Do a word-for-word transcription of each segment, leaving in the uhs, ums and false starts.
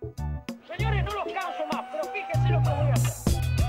Señores, no los canso más, pero fíjense lo que voy a hacer.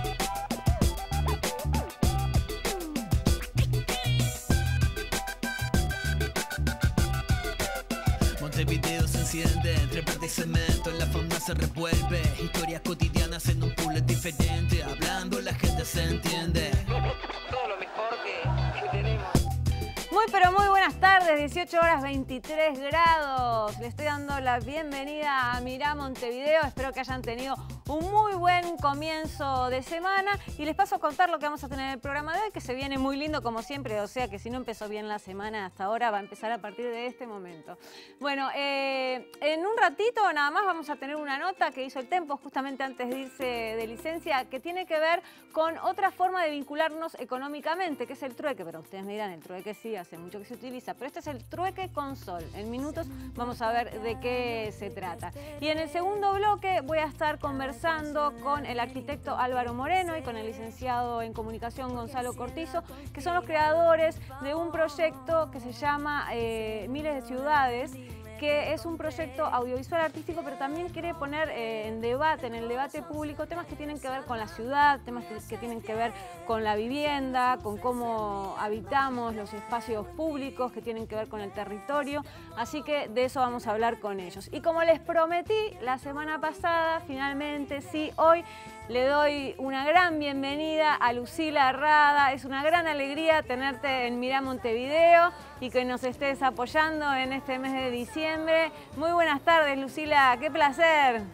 Montevideo se enciende, entre verde y cemento, la fauna se revuelve, historias cotidianas en un puzzle diferente, hablando la gente se entiende. Todo lo mejor que, que tenemos. Muy pero muy buenas tardes, dieciocho horas veintitrés grados. Le estoy dando la bienvenida a Mirá Montevideo. Espero que hayan tenido un muy buen comienzo de semana y les paso a contar lo que vamos a tener en el programa de hoy, que se viene muy lindo como siempre, o sea que si no empezó bien la semana hasta ahora va a empezar a partir de este momento. Bueno, eh, en un ratito nada más vamos a tener una nota que hizo el Tempo justamente antes de irse de licencia, que tiene que ver con otra forma de vincularnos económicamente, que es el trueque. Pero ustedes me dirán, el trueque sí, hace mucho que se utiliza, pero este es el trueque con sol. En minutos vamos a ver de qué se trata. Y en el segundo bloque voy a estar conversando con el arquitecto Álvaro Moreno y con el licenciado en comunicación Gonzalo Cortizo, que son los creadores de un proyecto que se llama eh, Miles de Ciudades, que es un proyecto audiovisual artístico, pero también quiere poner eh, en debate, en el debate público, temas que tienen que ver con la ciudad, temas que, que tienen que ver con la vivienda, con cómo habitamos los espacios públicos, que tienen que ver con el territorio. Así que de eso vamos a hablar con ellos. Y como les prometí la semana pasada, finalmente, sí, hoy le doy una gran bienvenida a Lucila Rada. Es una gran alegría tenerte en Mirá Montevideo y que nos estés apoyando en este mes de diciembre. Muy buenas tardes, Lucila, qué placer.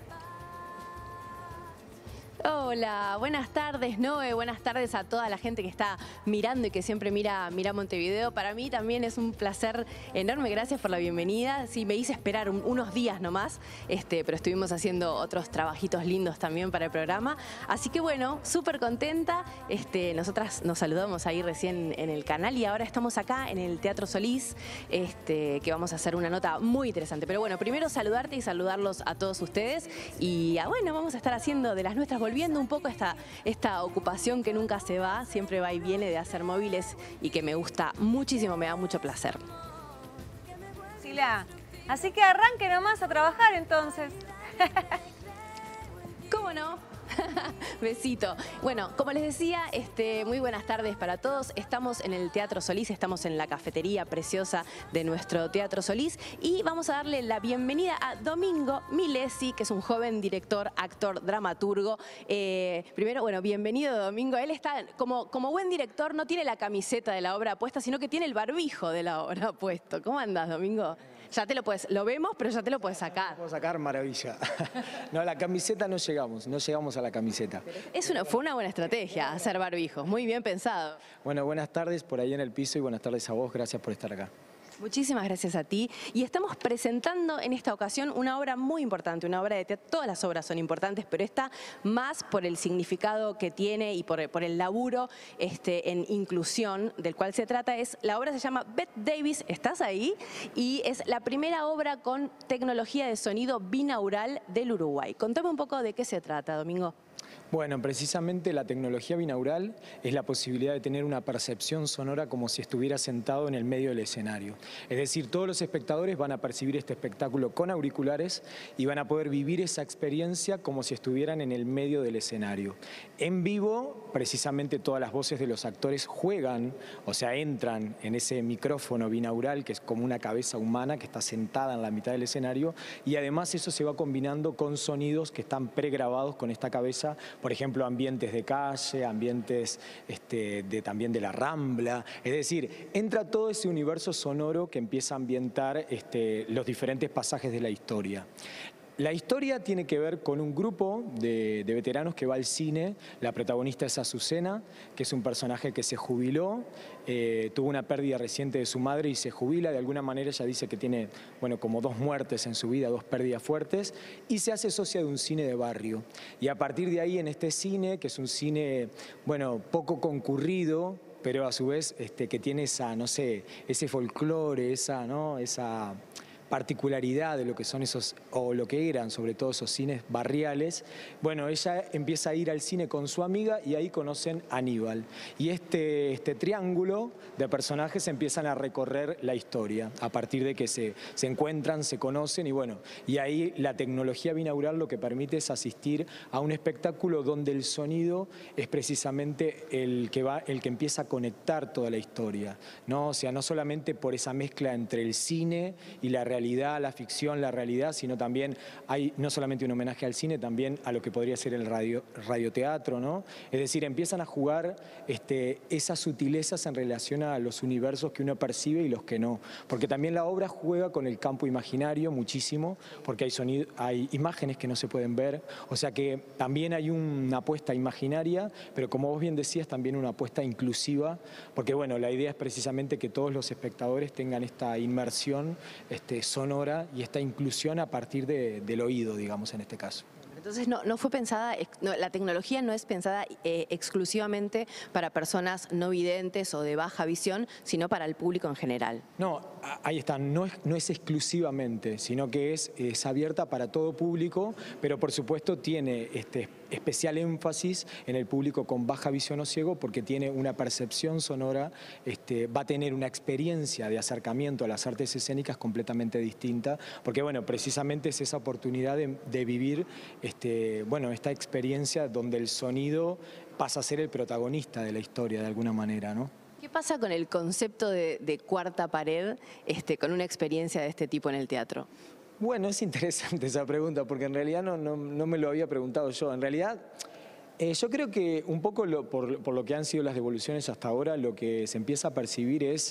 Hola, buenas tardes, Noé, buenas tardes a toda la gente que está mirando y que siempre mira, mira Montevideo. Para mí también es un placer enorme, gracias por la bienvenida. Sí, me hice esperar un, unos días nomás, este, pero estuvimos haciendo otros trabajitos lindos también para el programa. Así que bueno, súper contenta. Este, nosotras nos saludamos ahí recién en el canal y ahora estamos acá en el Teatro Solís, este, que vamos a hacer una nota muy interesante. Pero bueno, primero saludarte y saludarlos a todos ustedes y ah, bueno, vamos a estar haciendo de las nuestras, volviendo un poco esta, esta ocupación que nunca se va, siempre va y viene de hacer móviles y que me gusta muchísimo, me da mucho placer. Sila, así que arranque nomás a trabajar entonces. ¿Cómo no? Besito. Bueno, como les decía, este, muy buenas tardes para todos. Estamos en el Teatro Solís, estamos en la cafetería preciosa de nuestro Teatro Solís y vamos a darle la bienvenida a Domingo Milesi, que es un joven director, actor, dramaturgo. Eh, primero, bueno, bienvenido Domingo. Él está, como, como buen director, no tiene la camiseta de la obra puesta, sino que tiene el barbijo de la obra puesto. ¿Cómo andás, Domingo? Ya te lo puedes, lo vemos, pero ya te lo puedes sacar. Lo puedo sacar, maravilla. No, a la camiseta no llegamos, no llegamos a la camiseta. Es una, fue una buena estrategia hacer barbijos, muy bien pensado. Bueno, buenas tardes por ahí en el piso y buenas tardes a vos, gracias por estar acá. Muchísimas gracias a ti. Y estamos presentando en esta ocasión una obra muy importante, una obra de teatro. Todas las obras son importantes, pero esta más por el significado que tiene y por, por el laburo este, en inclusión del cual se trata. Es, la obra se llama Bette Davis, ¿estás ahí? Y es la primera obra con tecnología de sonido binaural del Uruguay. Contame un poco de qué se trata, Domingo. Bueno, precisamente la tecnología binaural es la posibilidad de tener una percepción sonora como si estuviera sentado en el medio del escenario. Es decir, todos los espectadores van a percibir este espectáculo con auriculares y van a poder vivir esa experiencia como si estuvieran en el medio del escenario. En vivo, precisamente todas las voces de los actores juegan, o sea, entran en ese micrófono binaural que es como una cabeza humana que está sentada en la mitad del escenario y además eso se va combinando con sonidos que están pregrabados con esta cabeza. Por ejemplo, ambientes de calle, ambientes este, de, también de la Rambla. Es decir, entra todo ese universo sonoro que empieza a ambientar este, los diferentes pasajes de la historia. La historia tiene que ver con un grupo de, de veteranos que va al cine. La protagonista es Azucena, que es un personaje que se jubiló, eh, tuvo una pérdida reciente de su madre y se jubila. De alguna manera ella dice que tiene, bueno, como dos muertes en su vida, dos pérdidas fuertes, y se hace socia de un cine de barrio. Y a partir de ahí, en este cine, que es un cine, bueno, poco concurrido, pero a su vez este, que tiene esa, no sé, ese folclore, esa, ¿no? esa particularidad de lo que son esos, o lo que eran sobre todo esos cines barriales, bueno, ella empieza a ir al cine con su amiga y ahí conocen a Aníbal. Y este, este triángulo de personajes empiezan a recorrer la historia a partir de que se, se encuentran, se conocen y bueno, y ahí la tecnología binaural lo que permite es asistir a un espectáculo donde el sonido es precisamente el que, va, el que empieza a conectar toda la historia, ¿no? O sea, no solamente por esa mezcla entre el cine y la realidad, la ficción, la realidad, sino también hay no solamente un homenaje al cine, también a lo que podría ser el radio, radioteatro, ¿no? Es decir, empiezan a jugar este, esas sutilezas en relación a los universos que uno percibe y los que no. Porque también la obra juega con el campo imaginario muchísimo, porque hay, sonido, hay imágenes que no se pueden ver, o sea que también hay una apuesta imaginaria, pero como vos bien decías, también una apuesta inclusiva, porque bueno, la idea es precisamente que todos los espectadores tengan esta inmersión este, sonora y esta inclusión a partir de, del oído, digamos, en este caso. Entonces no, no fue pensada, no, la tecnología no es pensada eh, exclusivamente para personas no videntes o de baja visión, sino para el público en general. No, ahí está, no es, no es exclusivamente, sino que es, es abierta para todo público, pero por supuesto tiene este, especial énfasis en el público con baja visión o ciego porque tiene una percepción sonora, este, va a tener una experiencia de acercamiento a las artes escénicas completamente distinta, porque bueno, precisamente es esa oportunidad de, de vivir Este, bueno, esta experiencia donde el sonido pasa a ser el protagonista de la historia de alguna manera, ¿no? ¿Qué pasa con el concepto de, de cuarta pared este, con una experiencia de este tipo en el teatro? Bueno, es interesante esa pregunta porque en realidad no, no, no me lo había preguntado yo. En realidad, eh, yo creo que un poco lo, por, por lo que han sido las devoluciones hasta ahora, lo que se empieza a percibir es...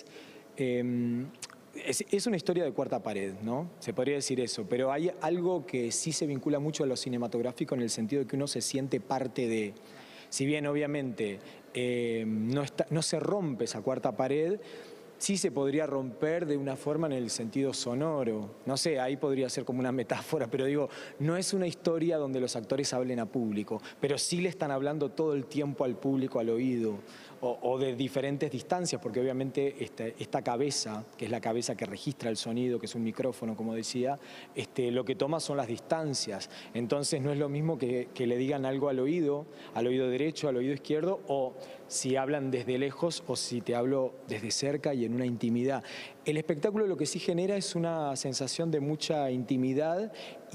Eh, Es, es una historia de cuarta pared, ¿no? Se podría decir eso, pero hay algo que sí se vincula mucho a lo cinematográfico en el sentido de que uno se siente parte de... Si bien obviamente eh, no, está, no se rompe esa cuarta pared, sí se podría romper de una forma en el sentido sonoro. No sé, ahí podría ser como una metáfora, pero digo, no es una historia donde los actores hablen a público, pero sí le están hablando todo el tiempo al público, al oído. O, o de diferentes distancias, porque obviamente esta, esta cabeza, que es la cabeza que registra el sonido, que es un micrófono, como decía, este, lo que toma son las distancias. Entonces no es lo mismo que, que le digan algo al oído, al oído derecho, al oído izquierdo, o si hablan desde lejos o si te hablo desde cerca y en una intimidad. El espectáculo lo que sí genera es una sensación de mucha intimidad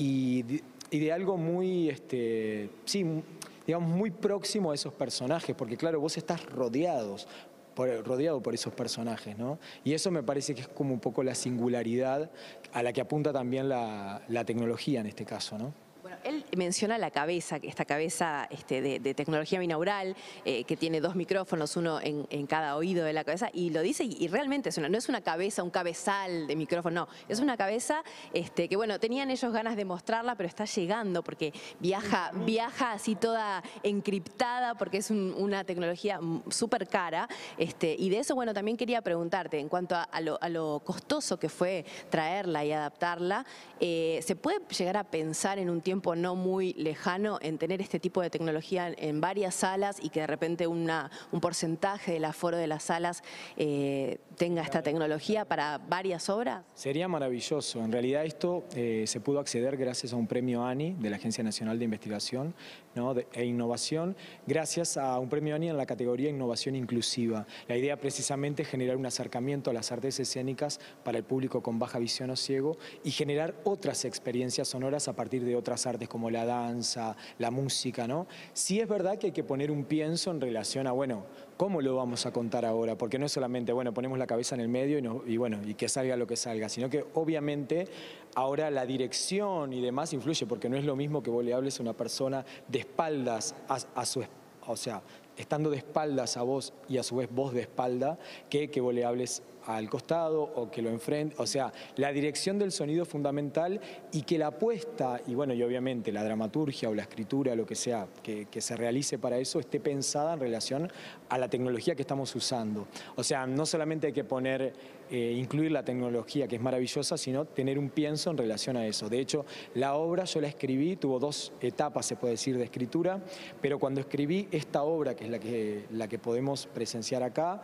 y de, y de algo muy... Este, sí, digamos, muy próximo a esos personajes, porque claro, vos estás rodeados, por, rodeado por esos personajes, ¿no? Y eso me parece que es como un poco la singularidad a la que apunta también la, la tecnología en este caso, ¿no? Bueno, él menciona la cabeza, esta cabeza este, de, de tecnología binaural, eh, que tiene dos micrófonos, uno en, en cada oído de la cabeza, y lo dice, y, y realmente es una, no es una cabeza, un cabezal de micrófono, no, es una cabeza este, que, bueno, tenían ellos ganas de mostrarla, pero está llegando, porque viaja, viaja así toda encriptada, porque es un, una tecnología súper cara, este, y de eso, bueno, también quería preguntarte, en cuanto a, a, lo, a lo costoso que fue traerla y adaptarla, eh, ¿se puede llegar a pensar en un tiempo tiempo no muy lejano en tener este tipo de tecnología en, en varias salas y que de repente una, un porcentaje del aforo de las salas eh, tenga esta tecnología para varias obras? Sería maravilloso. En realidad esto eh, se pudo acceder gracias a un premio ANI de la Agencia Nacional de Investigación, ¿no? de, e Innovación, gracias a un premio ANI en la categoría Innovación Inclusiva. La idea precisamente es generar un acercamiento a las artes escénicas para el público con baja visión o ciego y generar otras experiencias sonoras a partir de otras artes como la danza, la música, ¿no? Sí es verdad que hay que poner un pienso en relación a, bueno, ¿cómo lo vamos a contar ahora? Porque no es solamente, bueno, ponemos la cabeza en el medio y, no, y bueno, y que salga lo que salga, sino que obviamente ahora la dirección y demás influye, porque no es lo mismo que vos le hables a una persona de espaldas a, a su, o sea, estando de espaldas a vos y a su vez vos de espalda, que que vos le hables al costado o que lo enfrente, o sea, la dirección del sonido es fundamental y que la apuesta, y bueno, y obviamente la dramaturgia o la escritura, lo que sea, que, que se realice para eso, esté pensada en relación a la tecnología que estamos usando. O sea, no solamente hay que poner, eh, incluir la tecnología, que es maravillosa, sino tener un pienso en relación a eso. De hecho, la obra yo la escribí, tuvo dos etapas, se puede decir, de escritura, pero cuando escribí esta obra, que es la que, la que podemos presenciar acá,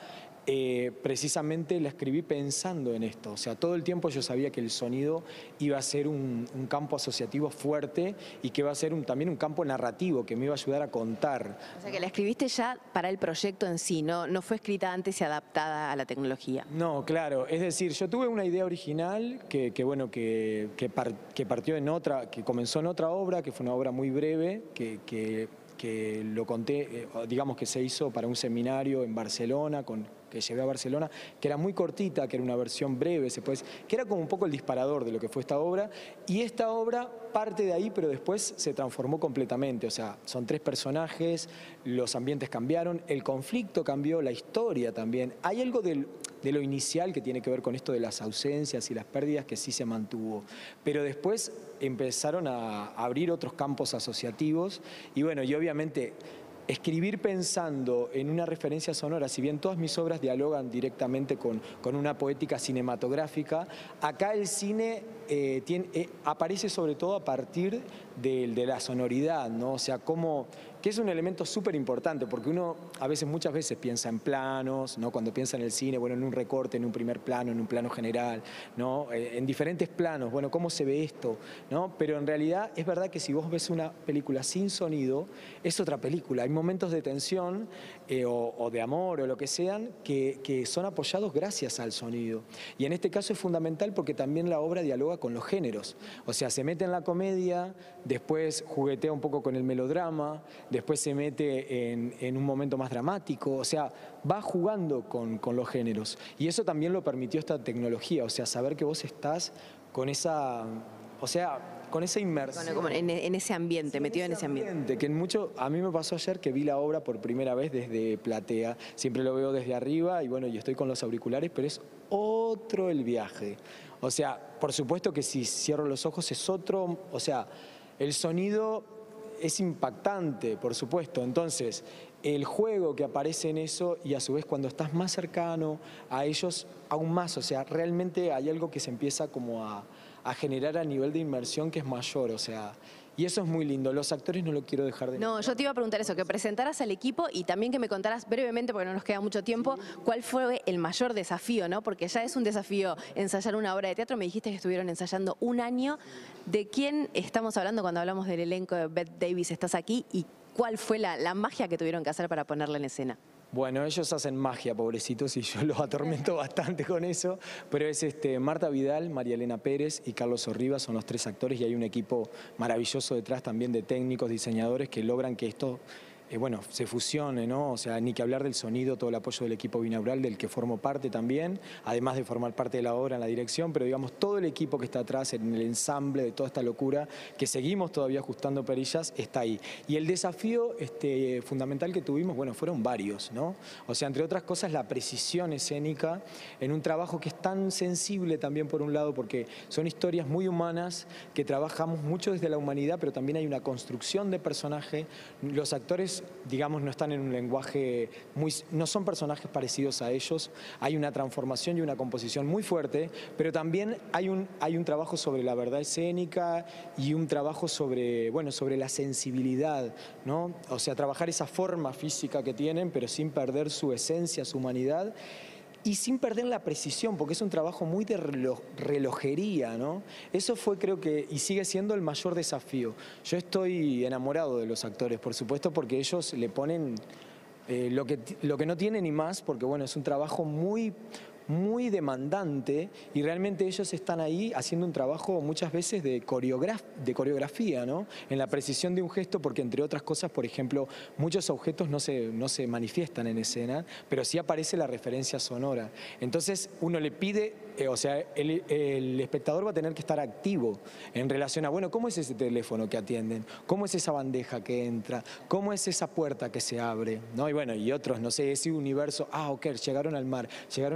eh, precisamente la escribí pensando en esto. O sea, todo el tiempo yo sabía que el sonido iba a ser un, un campo asociativo fuerte y que iba a ser un, también un campo narrativo que me iba a ayudar a contar. O sea, que la escribiste ya para el proyecto en sí, no, no fue escrita antes y adaptada a la tecnología. No, claro. Es decir, yo tuve una idea original que, que bueno, que, que, par, que partió en otra, que comenzó en otra obra, que fue una obra muy breve, que, que, que lo conté, eh, digamos que se hizo para un seminario en Barcelona, con, que llevé a Barcelona, que era muy cortita, que era una versión breve, se puede decir, que era como un poco el disparador de lo que fue esta obra, y esta obra parte de ahí, pero después se transformó completamente. O sea, son tres personajes, los ambientes cambiaron, el conflicto cambió, la historia también. Hay algo del, de lo inicial que tiene que ver con esto de las ausencias y las pérdidas que sí se mantuvo, pero después empezaron a abrir otros campos asociativos y bueno, y obviamente escribir pensando en una referencia sonora, si bien todas mis obras dialogan directamente con, con una poética cinematográfica, acá el cine eh, tiene, eh, aparece sobre todo a partir de, de la sonoridad, ¿no? O sea, como, que es un elemento súper importante, porque uno a veces, muchas veces piensa en planos, ¿no? Cuando piensa en el cine, bueno, en un recorte, en un primer plano, en un plano general, ¿no? Eh, en diferentes planos, bueno, ¿cómo se ve esto? ¿No? Pero en realidad es verdad que si vos ves una película sin sonido, es otra película. Hay momentos de tensión eh, o, o de amor o lo que sean que, que son apoyados gracias al sonido. Y en este caso es fundamental porque también la obra dialoga con los géneros. O sea, se mete en la comedia, después juguetea un poco con el melodrama, después se mete en, en un momento más dramático. O sea, va jugando con, con los géneros. Y eso también lo permitió esta tecnología. O sea, saber que vos estás con esa... O sea... con esa inmersión. Bueno, como en, en ese ambiente, sí, metido en ese ambiente. ambiente. Que en mucho, a mí me pasó ayer que vi la obra por primera vez desde platea. Siempre lo veo desde arriba y bueno, yo estoy con los auriculares, pero es otro el viaje. O sea, por supuesto que si cierro los ojos es otro, o sea, el sonido es impactante, por supuesto. Entonces, el juego que aparece en eso y a su vez cuando estás más cercano a ellos, aún más. O sea, realmente hay algo que se empieza como a... a generar a nivel de inmersión que es mayor, o sea, y eso es muy lindo. Los actores no lo quiero dejar de... No, yo te iba a preguntar eso, que presentaras al equipo y también que me contaras brevemente, porque no nos queda mucho tiempo, cuál fue el mayor desafío, ¿no? Porque ya es un desafío ensayar una obra de teatro, me dijiste que estuvieron ensayando un año. ¿De quién estamos hablando cuando hablamos del elenco de Bette Davis? ¿Estás aquí? ¿Y cuál fue la, la magia que tuvieron que hacer para ponerla en escena? Bueno, ellos hacen magia, pobrecitos, y yo los atormento bastante con eso, pero es este, Marta Vidal, María Elena Pérez y Carlos Orribas, son los tres actores y hay un equipo maravilloso detrás también de técnicos, diseñadores que logran que esto... Eh, bueno, se fusione, ¿no? O sea, ni que hablar del sonido, todo el apoyo del equipo binaural del que formo parte también, además de formar parte de la obra en la dirección, pero digamos todo el equipo que está atrás en el ensamble de toda esta locura, que seguimos todavía ajustando perillas, está ahí. Y el desafío este, fundamental que tuvimos, bueno, fueron varios, ¿no? O sea, entre otras cosas, la precisión escénica en un trabajo que es tan sensible también por un lado, porque son historias muy humanas, que trabajamos mucho desde la humanidad, pero también hay una construcción de personaje. Los actores, digamos, no están en un lenguaje muy... no son personajes parecidos a ellos, hay una transformación y una composición muy fuerte, pero también hay un, hay un trabajo sobre la verdad escénica y un trabajo sobre, bueno, sobre la sensibilidad, ¿no? O sea, trabajar esa forma física que tienen, pero sin perder su esencia, su humanidad, y sin perder la precisión, porque es un trabajo muy de reloj, relojería, ¿no? Eso fue, creo que, y sigue siendo el mayor desafío. Yo estoy enamorado de los actores, por supuesto, porque ellos le ponen eh, lo que, lo que no tienen y más, porque, bueno, es un trabajo muy... muy demandante y realmente ellos están ahí haciendo un trabajo muchas veces de, coreograf de coreografía, ¿no? En la precisión de un gesto, porque entre otras cosas, por ejemplo, muchos objetos no se, no se manifiestan en escena, pero sí aparece la referencia sonora. Entonces uno le pide, eh, o sea, el, el espectador va a tener que estar activo en relación a, bueno, ¿cómo es ese teléfono que atienden? ¿Cómo es esa bandeja que entra? ¿Cómo es esa puerta que se abre? ¿No? Y bueno, y otros, no sé, ese universo, ah, ok, llegaron al mar, llegaron al exterior,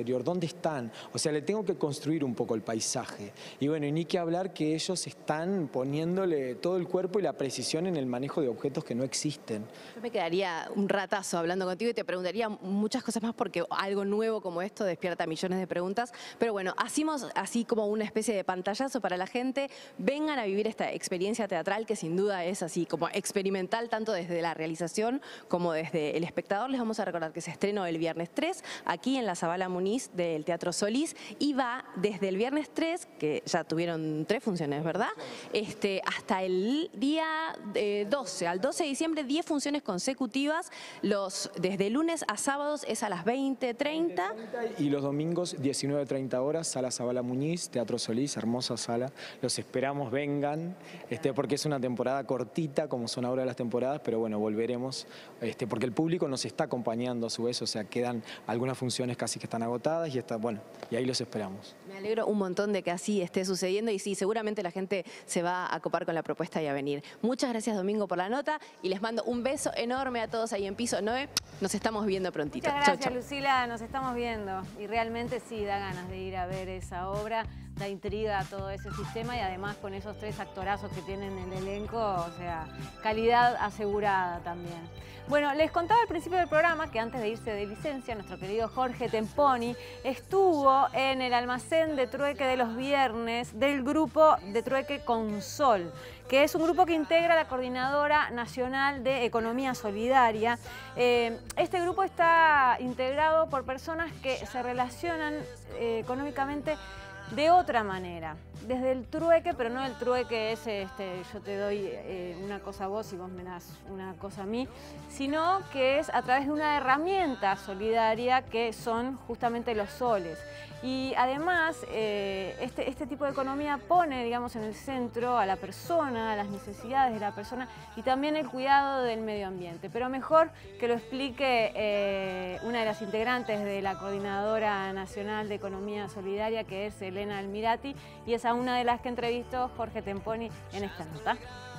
exterior, ¿dónde están? O sea, le tengo que construir un poco el paisaje. Y bueno, y ni que hablar que ellos están poniéndole todo el cuerpo y la precisión en el manejo de objetos que no existen. Yo me quedaría un ratazo hablando contigo y te preguntaría muchas cosas más porque algo nuevo como esto despierta millones de preguntas. Pero bueno, hacemos así como una especie de pantallazo para la gente. Vengan a vivir esta experiencia teatral que sin duda es así como experimental tanto desde la realización como desde el espectador. Les vamos a recordar que se estrenó el viernes tres aquí en la Zabala Muniz del Teatro Solís y va desde el viernes tres, que ya tuvieron tres funciones, ¿verdad? Este, hasta el día eh, doce, al doce de diciembre, diez funciones consecutivas. Los, desde lunes a sábados es a las veinte treinta. Y los domingos, diecinueve treinta horas, Sala Zabala Muniz, Teatro Solís, hermosa sala. Los esperamos, vengan, este, porque es una temporada cortita, como son ahora las temporadas, pero bueno, volveremos, este, porque el público nos está acompañando a su vez, o sea, quedan algunas funciones casi que están agotadas y está, bueno, y ahí los esperamos. Me alegro un montón de que así esté sucediendo y sí, seguramente la gente se va a copar con la propuesta y a venir. Muchas gracias, Domingo, por la nota y les mando un beso enorme a todos ahí en Piso Noé. Nos estamos viendo prontito. Muchas gracias, chau, chau. Lucila, nos estamos viendo y realmente sí da ganas de ir a ver esa obra, da intriga a todo ese sistema y además con esos tres actorazos que tienen en el elenco, o sea, calidad asegurada también. Bueno, les contaba al principio del programa que antes de irse de licencia, nuestro querido Jorge Temponi estuvo en el almacén de trueque de los viernes del grupo de trueque Consol, que es un grupo que integra la Coordinadora Nacional de Economía Solidaria. Eh, este grupo está integrado por personas que se relacionan eh, económicamente de otra manera, desde el trueque, pero no el trueque ese, este, yo te doy eh, una cosa a vos y vos me das una cosa a mí, sino que es a través de una herramienta solidaria que son justamente los soles. Y además, eh, este, este tipo de economía pone, digamos, en el centro a la persona, a las necesidades de la persona y también el cuidado del medio ambiente. Pero mejor que lo explique eh, una de las integrantes de la Coordinadora Nacional de Economía Solidaria, que es Elena Almirati, y es a una de las que entrevistó Jorge Temponi en esta nota.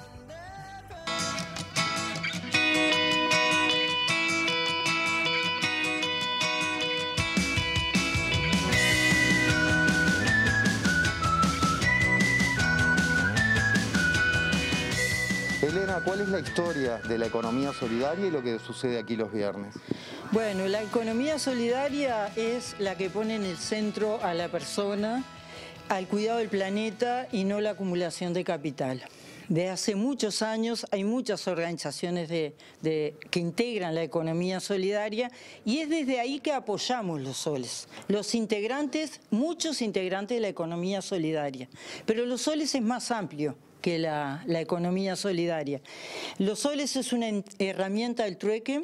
Elena, ¿cuál es la historia de la economía solidaria y lo que sucede aquí los viernes? Bueno, la economía solidaria es la que pone en el centro a la persona, al cuidado del planeta y no la acumulación de capital. Desde hace muchos años hay muchas organizaciones de, de, que integran la economía solidaria y es desde ahí que apoyamos los soles. Los integrantes, muchos integrantes de la economía solidaria, pero los soles es más amplio que la, la economía solidaria. Los soles es una herramienta del trueque.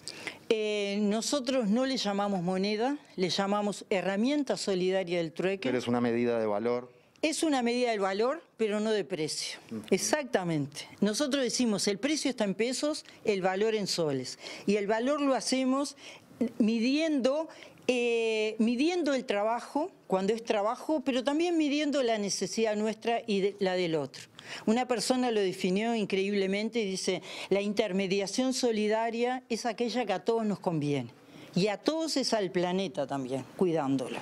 Eh, nosotros no le llamamos moneda, le llamamos herramienta solidaria del trueque. Pero es una medida de valor. Es una medida del valor, pero no de precio. Uh-huh. Exactamente. Nosotros decimos el precio está en pesos, el valor en soles. Y el valor lo hacemos midiendo, eh, midiendo el trabajo, cuando es trabajo, pero también midiendo la necesidad nuestra y de, la del otro. Una persona lo definió increíblemente y dice, la intermediación solidaria es aquella que a todos nos conviene. Y a todos es al planeta también, cuidándolo.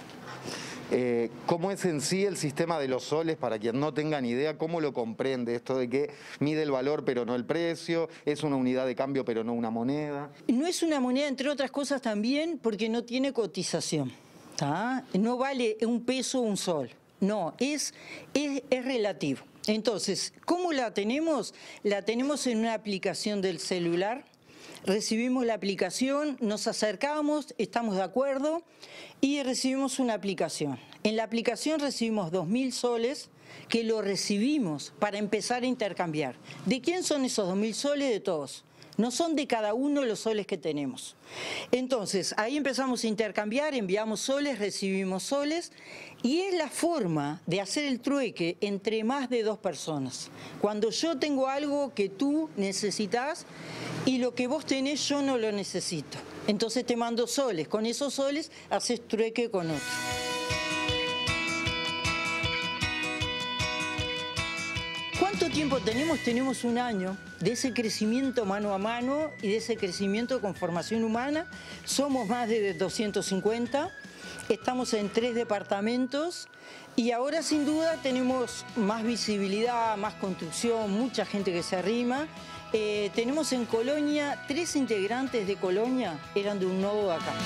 Eh, ¿Cómo es en sí el sistema de los soles? Para quien no tenga ni idea, ¿cómo lo comprende? Esto de que mide el valor pero no el precio, es una unidad de cambio pero no una moneda. No es una moneda, entre otras cosas también, porque no tiene cotización. ¿Tá? No vale un peso o un sol. No, es, es, es relativo. Entonces, ¿cómo la tenemos? La tenemos en una aplicación del celular. Recibimos la aplicación, nos acercamos, estamos de acuerdo y recibimos una aplicación. En la aplicación recibimos dos mil soles que lo recibimos para empezar a intercambiar. ¿De quién son esos dos mil soles? De todos. No son de cada uno los soles que tenemos. Entonces, ahí empezamos a intercambiar, enviamos soles, recibimos soles, y es la forma de hacer el trueque entre más de dos personas. Cuando yo tengo algo que tú necesitas y lo que vos tenés yo no lo necesito. Entonces te mando soles, con esos soles haces trueque con otro. ¿Cuánto tiempo tenemos? Tenemos un año de ese crecimiento mano a mano y de ese crecimiento con formación humana. Somos más de doscientos cincuenta estamos en tres departamentos y ahora sin duda tenemos más visibilidad, más construcción, mucha gente que se arrima. Eh, tenemos en Colonia, tres integrantes de Colonia eran de un nodo de acá.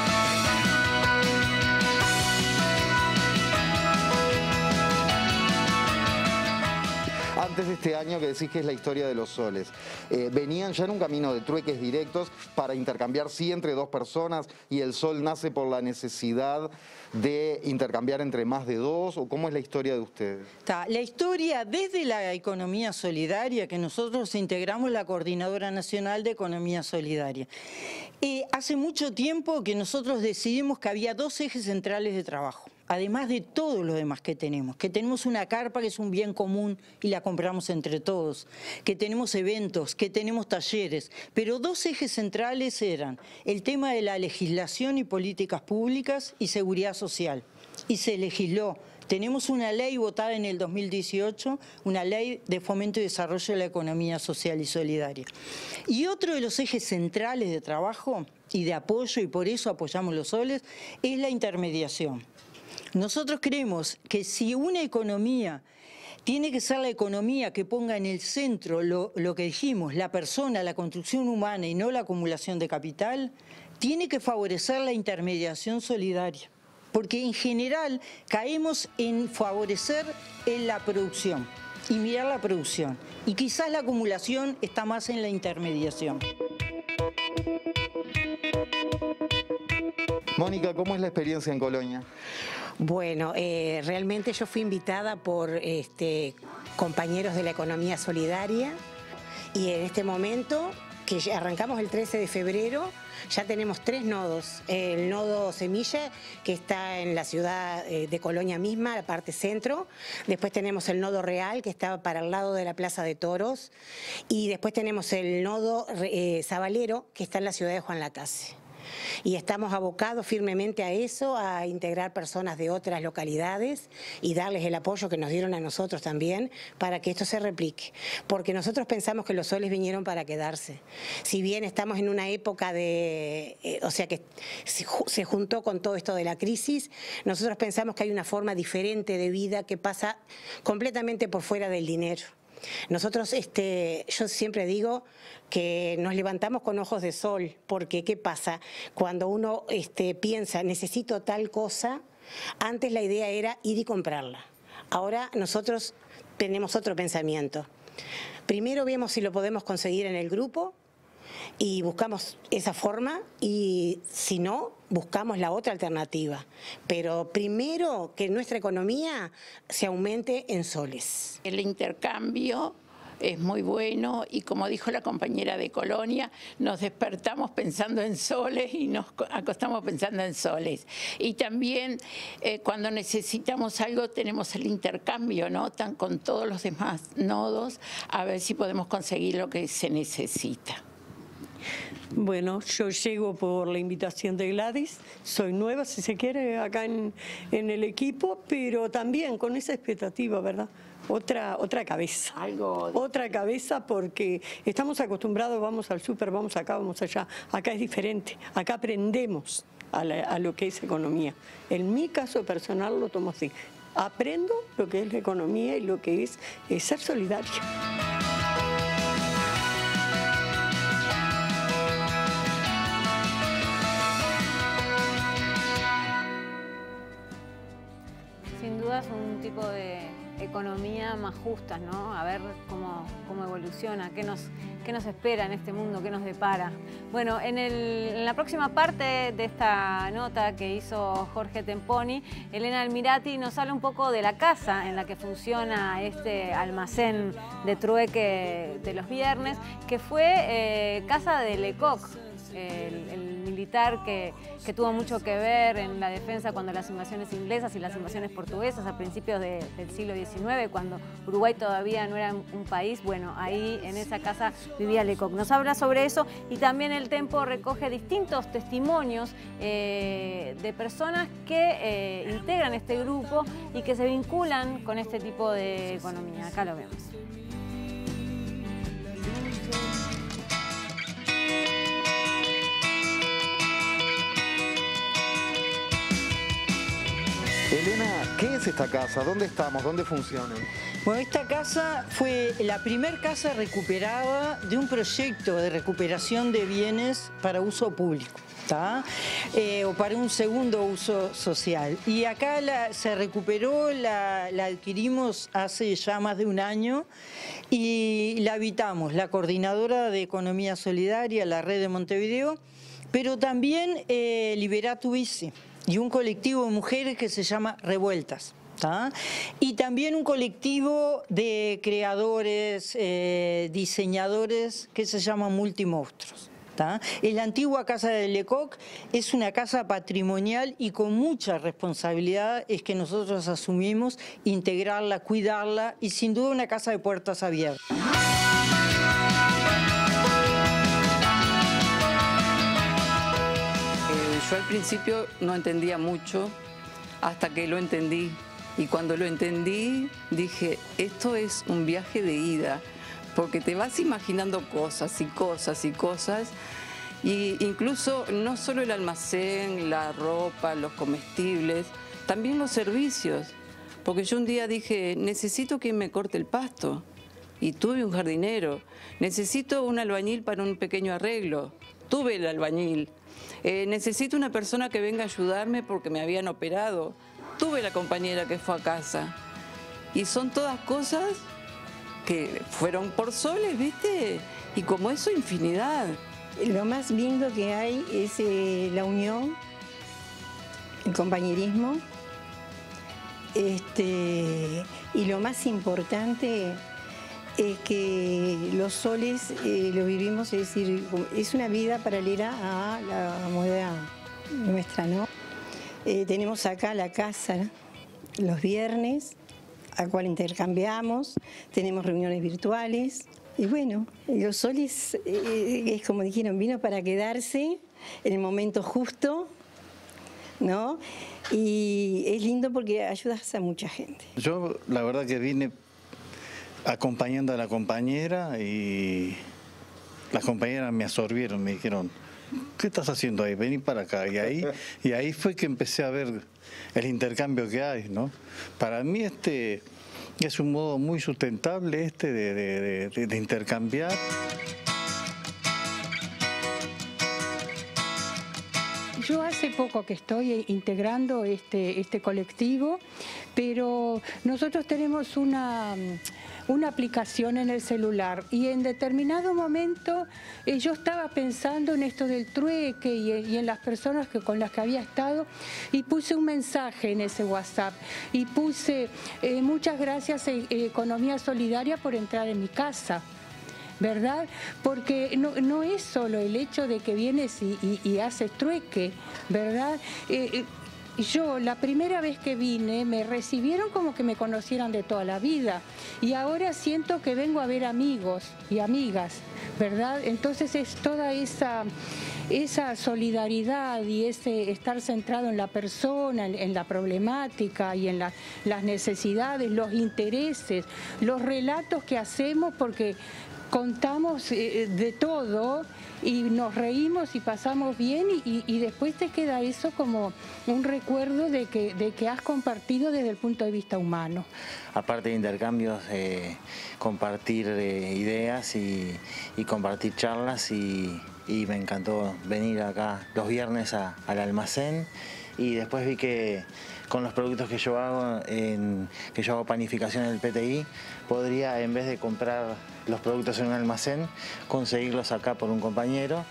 Antes de este año, que decís que es la historia de los soles, eh, venían ya en un camino de trueques directos para intercambiar sí entre dos personas, y el sol nace por la necesidad de intercambiar entre más de dos, o cómo es la historia de ustedes. Está, la historia desde la economía solidaria, que nosotros integramos la Coordinadora Nacional de Economía Solidaria. Eh, hace mucho tiempo que nosotros decidimos que había dos ejes centrales de trabajo, además de todo lo demás que tenemos, que tenemos una carpa que es un bien común y la compramos entre todos, que tenemos eventos, que tenemos talleres, pero dos ejes centrales eran el tema de la legislación y políticas públicas y seguridad social, y se legisló. Tenemos una ley votada en el dos mil dieciocho, una ley de fomento y desarrollo de la economía social y solidaria. Y otro de los ejes centrales de trabajo y de apoyo, y por eso apoyamos los soles, es la intermediación. Nosotros creemos que si una economía tiene que ser la economía que ponga en el centro lo, lo que dijimos, la persona, la construcción humana y no la acumulación de capital, tiene que favorecer la intermediación solidaria. Porque en general caemos en favorecer en la producción y mirar la producción. Y quizás la acumulación está más en la intermediación. Mónica, ¿cómo es la experiencia en Colonia? Bueno, eh, realmente yo fui invitada por este, compañeros de la economía solidaria, y en este momento, que ya arrancamos el trece de febrero, ya tenemos tres nodos. El nodo Semilla, que está en la ciudad de Colonia misma, la parte centro. Después tenemos el nodo Real, que está para el lado de la Plaza de Toros. Y después tenemos el nodo eh, Zabalero, que está en la ciudad de Juan Lacase. Y estamos abocados firmemente a eso, a integrar personas de otras localidades y darles el apoyo que nos dieron a nosotros también para que esto se replique. Porque nosotros pensamos que los soles vinieron para quedarse. Si bien estamos en una época de... Eh, o sea que se, se juntó con todo esto de la crisis, nosotros pensamos que hay una forma diferente de vida que pasa completamente por fuera del dinero. Nosotros, este, yo siempre digo que nos levantamos con ojos de sol, porque ¿qué pasa? Cuando uno este, piensa, necesito tal cosa, antes la idea era ir y comprarla. Ahora nosotros tenemos otro pensamiento. Primero vemos si lo podemos conseguir en el grupo y buscamos esa forma, y si no, buscamos la otra alternativa. Pero primero que nuestra economía se aumente en soles. El intercambio es muy bueno, y como dijo la compañera de Colonia, nos despertamos pensando en soles y nos acostamos pensando en soles. Y también eh, cuando necesitamos algo tenemos el intercambio, ¿no? Tan, con todos los demás nodos, a ver si podemos conseguir lo que se necesita. Bueno, yo llego por la invitación de Gladys, soy nueva, si se quiere, acá en, en el equipo, pero también con esa expectativa, ¿verdad? Otra, otra cabeza, Algo... otra cabeza, porque estamos acostumbrados, vamos al súper, vamos acá, vamos allá. Acá es diferente, acá aprendemos a, la, a lo que es economía. En mi caso personal lo tomo así, aprendo lo que es la economía y lo que es, es ser solidario. Sin duda es un tipo de economía más justa, ¿no? A ver cómo, cómo evoluciona, qué nos, qué nos espera en este mundo, qué nos depara. Bueno, en, el, en la próxima parte de esta nota que hizo Jorge Temponi, Elena Almirati nos habla un poco de la casa en la que funciona este almacén de trueque de los viernes, que fue eh, casa de Lecoq, el, el militar que, que tuvo mucho que ver en la defensa cuando las invasiones inglesas y las invasiones portuguesas a principios de, del siglo diecinueve, cuando Uruguay todavía no era un país. Bueno, ahí en esa casa vivía Lecoq. Nos habla sobre eso, y también El Tempo recoge distintos testimonios eh, de personas que eh, integran este grupo y que se vinculan con este tipo de economía. Acá lo vemos. ¿Qué es esta casa? ¿Dónde estamos? ¿Dónde funciona? Bueno, esta casa fue la primer casa recuperada de un proyecto de recuperación de bienes para uso público. Eh, o para un segundo uso social. Y acá la, se recuperó, la, la adquirimos hace ya más de un año y la habitamos, la Coordinadora de Economía Solidaria, la Red de Montevideo, pero también eh, Liberatu Bici y un colectivo de mujeres que se llama Revueltas. ¿tá? Y también un colectivo de creadores, eh, diseñadores que se llama Multimonstruos. Es la antigua Casa de Lecoq, es una casa patrimonial y con mucha responsabilidad es que nosotros asumimos integrarla, cuidarla y sin duda una casa de puertas abiertas. Eh, yo al principio no entendía mucho hasta que lo entendí y cuando lo entendí dije, esto es un viaje de ida. Porque te vas imaginando cosas y cosas y cosas, y incluso no solo el almacén, la ropa, los comestibles, también los servicios. Porque yo un día dije, necesito que me corte el pasto, y tuve un jardinero. Necesito un albañil para un pequeño arreglo, tuve el albañil. Eh, necesito una persona que venga a ayudarme porque me habían operado, tuve la compañera que fue a casa. Y son todas cosas que fueron por soles, ¿viste? Y como eso, infinidad. Lo más lindo que hay es eh, la unión, el compañerismo, este, y lo más importante es que los soles eh, lo vivimos, es decir, es una vida paralela a la moneda nuestra, ¿no? Eh, tenemos acá la casa los viernes, a cual intercambiamos, tenemos reuniones virtuales y bueno, los soles, eh, es como dijeron, vino para quedarse en el momento justo, ¿no? Y es lindo porque ayudas a mucha gente. Yo la verdad que vine acompañando a la compañera y las compañeras me absorbieron, me dijeron, ¿qué estás haciendo ahí? Vení para acá. Y ahí, y ahí fue que empecé a ver el intercambio que hay, ¿no? Para mí este es un modo muy sustentable este de, de, de, de intercambiar. Yo hace poco que estoy integrando este, este colectivo, pero nosotros tenemos una, una aplicación en el celular y en determinado momento eh, yo estaba pensando en esto del trueque y, y en las personas que, con las que había estado y puse un mensaje en ese WhatsApp y puse eh, muchas gracias a Economía Solidaria por entrar en mi casa. ¿Verdad? Porque no, no es solo el hecho de que vienes y, y, y haces trueque, ¿verdad? Eh, yo la primera vez que vine me recibieron como que me conocieran de toda la vida y ahora siento que vengo a ver amigos y amigas, ¿verdad? Entonces es toda esa, esa solidaridad y ese estar centrado en la persona, en, en la problemática y en la, las necesidades, los intereses, los relatos que hacemos porque contamos eh, de todo y nos reímos y pasamos bien y, y después te queda eso como un recuerdo de que, de que has compartido desde el punto de vista humano. Aparte de intercambios, eh, compartir eh, ideas y, y compartir charlas y, y me encantó venir acá los viernes a, al almacén y después vi que con los productos que yo hago, en, que yo hago panificación en el P T I, podría, en vez de comprar los productos en un almacén, conseguirlos acá por un compañero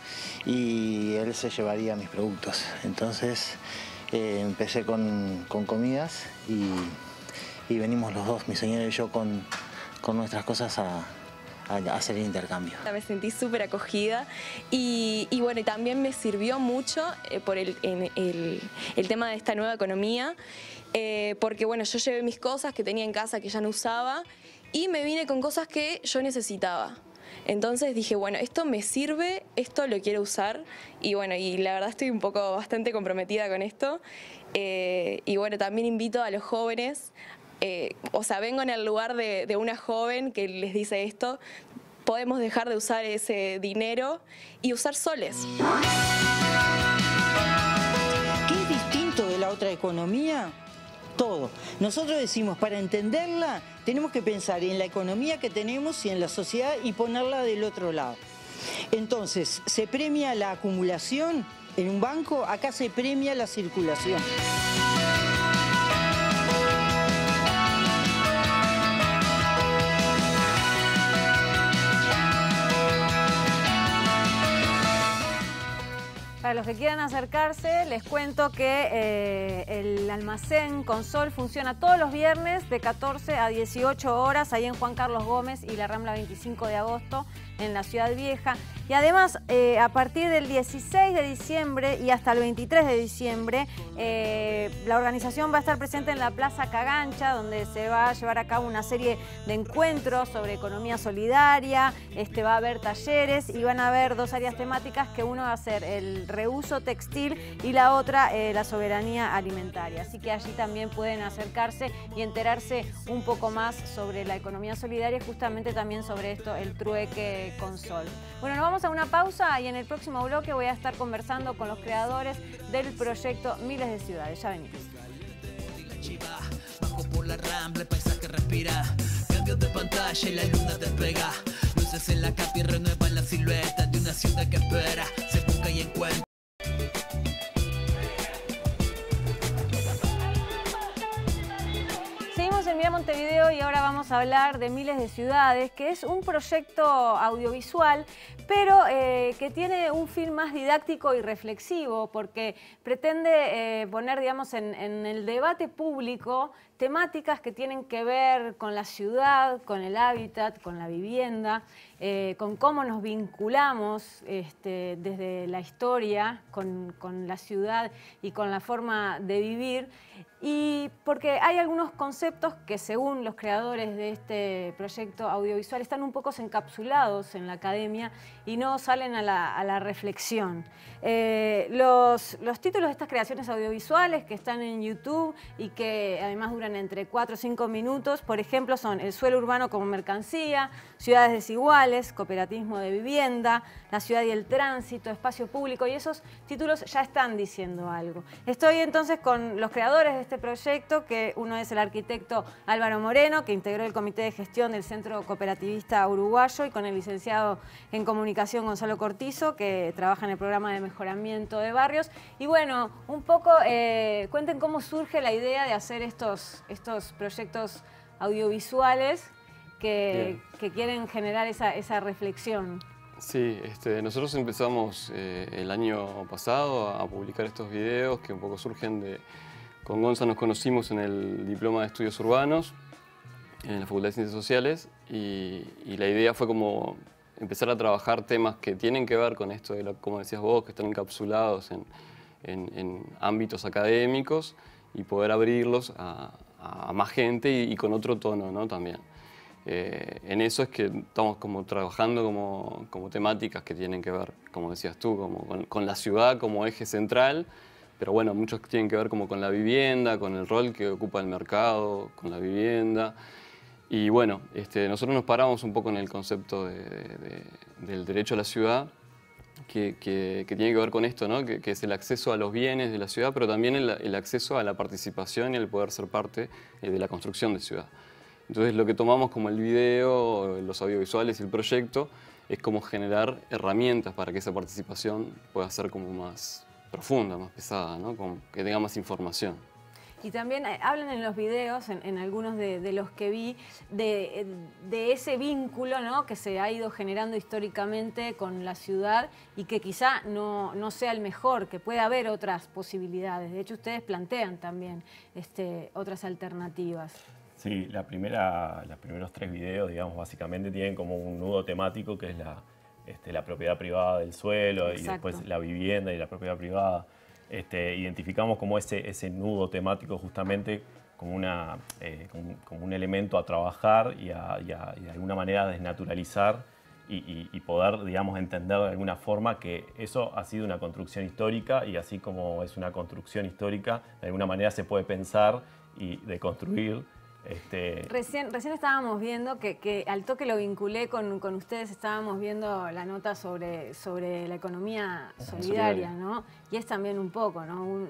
y él se llevaría mis productos. Entonces eh, empecé con, con comidas y, y venimos los dos, mi señora y yo, con, con nuestras cosas a, a hacer el intercambio. Me sentí súper acogida y, y bueno, y también me sirvió mucho eh, por el, en, el, el tema de esta nueva economía, eh, porque bueno, yo llevé mis cosas que tenía en casa que ya no usaba y me vine con cosas que yo necesitaba. Entonces dije, bueno, esto me sirve, esto lo quiero usar y bueno, y la verdad estoy un poco bastante comprometida con esto eh, y bueno, también invito a los jóvenes. Eh, o sea, vengo en el lugar de, de una joven que les dice esto, podemos dejar de usar ese dinero y usar soles. ¿Qué es distinto de la otra economía? todo. Nosotros decimos, para entenderla, tenemos que pensar en la economía que tenemos y en la sociedad y ponerla del otro lado. Entonces, se premia la acumulación en un banco, acá se premia la circulación. Para los que quieran acercarse, les cuento que eh, el almacén Consol funciona todos los viernes de catorce a dieciocho horas, ahí en Juan Carlos Gómez y la Rambla veinticinco de agosto, en la Ciudad Vieja. Y además, eh, a partir del dieciséis de diciembre y hasta el veintitrés de diciembre, eh, la organización va a estar presente en la Plaza Cagancha, donde se va a llevar a cabo una serie de encuentros sobre economía solidaria, este, va a haber talleres y van a haber dos áreas temáticas, que uno va a ser el reuso textil y la otra eh, la soberanía alimentaria. Así que allí también pueden acercarse y enterarse un poco más sobre la economía solidaria y justamente también sobre esto, el trueque Consol. Bueno, nos vamos a una pausa y en el próximo bloque voy a estar conversando con los creadores del proyecto Miles de Ciudades. Ya venimos. Bajo por la Rambla, el paisaje respira. Cambios de pantalla y la luna despega. Luces en la capa y renuevan la silueta de una ciudad que espera. Se busca y encuentra. Seguimos en Mira Montevideo y ahora vamos a hablar de Miles de Ciudades, que es un proyecto audiovisual, pero eh, que tiene un fin más didáctico y reflexivo, porque pretende eh, poner, digamos, en, en el debate público temáticas que tienen que ver con la ciudad, con el hábitat, con la vivienda, eh, con cómo nos vinculamos este, desde la historia con, con la ciudad y con la forma de vivir. Y porque hay algunos conceptos que, según los creadores de este proyecto audiovisual, están un poco encapsulados en la academia y no salen a la, a la reflexión. Eh, los, los títulos de estas creaciones audiovisuales que están en YouTube y que además duran entre cuatro o cinco minutos, por ejemplo, son El suelo urbano como mercancía, Ciudades desiguales, Cooperativismo de vivienda, La ciudad y el tránsito, Espacio público, y esos títulos ya están diciendo algo. Estoy entonces con los creadores de este proyecto, que uno es el arquitecto Álvaro Moreno, que integró el comité de gestión del Centro Cooperativista Uruguayo, y con el licenciado en comunicación Gonzalo Cortizo, que trabaja en el programa de mejoramiento de barrios. Y bueno, un poco eh, cuenten cómo surge la idea de hacer estos, estos proyectos audiovisuales que, que quieren generar esa, esa reflexión. Sí, este, nosotros empezamos eh, el año pasado a publicar estos videos que un poco surgen de... Con Gonza nos conocimos en el diploma de estudios urbanos, en la Facultad de Ciencias Sociales, y, y la idea fue como empezar a trabajar temas que tienen que ver con esto, de lo, como decías vos, que están encapsulados en, en, en ámbitos académicos, y poder abrirlos a, a más gente y, y con otro tono, ¿no? También. Eh, en eso es que estamos como trabajando como, como temáticas que tienen que ver, como decías tú, como con, con la ciudad como eje central, pero bueno, muchos tienen que ver como con la vivienda, con el rol que ocupa el mercado, con la vivienda. Y bueno, este, nosotros nos paramos un poco en el concepto de, de, de, del derecho a la ciudad, que, que, que tiene que ver con esto, ¿no? que, que es el acceso a los bienes de la ciudad, pero también el, el acceso a la participación y el poder ser parte eh, de la construcción de ciudad. Entonces lo que tomamos como el video, los audiovisuales y el proyecto es como generar herramientas para que esa participación pueda ser como más profunda, más pesada, ¿no? Como que tenga más información. Y también eh, hablan en los videos, en, en algunos de, de los que vi, de, de ese vínculo, ¿no? que se ha ido generando históricamente con la ciudad y que quizá no, no sea el mejor, que pueda haber otras posibilidades. De hecho, ustedes plantean también este, otras alternativas. Sí, la primera, los primeros tres videos, digamos, básicamente tienen como un nudo temático que es la, este, la propiedad privada del suelo. Exacto. Y después la vivienda y la propiedad privada. Este, identificamos como ese, ese nudo temático justamente como, una, eh, como, como un elemento a trabajar y, a, y, a, y de alguna manera desnaturalizar y, y, y poder, digamos, entender de alguna forma que eso ha sido una construcción histórica y así como es una construcción histórica, de alguna manera se puede pensar y deconstruir. Este... Recién, recién estábamos viendo que, que al toque lo vinculé con, con ustedes, estábamos viendo la nota sobre, sobre la economía solidaria, ¿no? Y es también un poco, ¿no? Un,